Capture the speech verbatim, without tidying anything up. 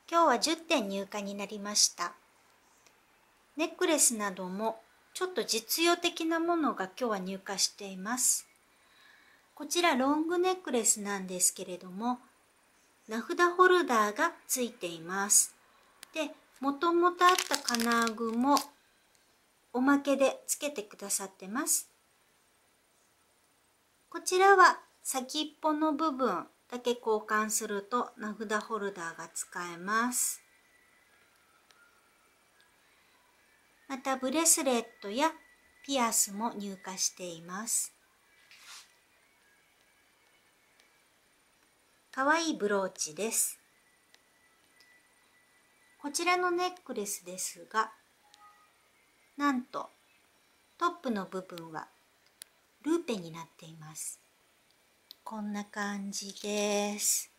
今日はじゅってん入荷になりました。ネックレスなどもちょっと実用的なものが今日は入荷しています。こちらロングネックレスなんですけれども、名札ホルダーがついています。で、もともとあった金具もおまけでつけてくださってます。こちらは先っぽの部分だけ交換すると名札ホルダーが使えます。またブレスレットやピアスも入荷しています。かわいいブローチです。こちらのネックレスですが、なんとトップの部分はルーペになっています。こんな感じです。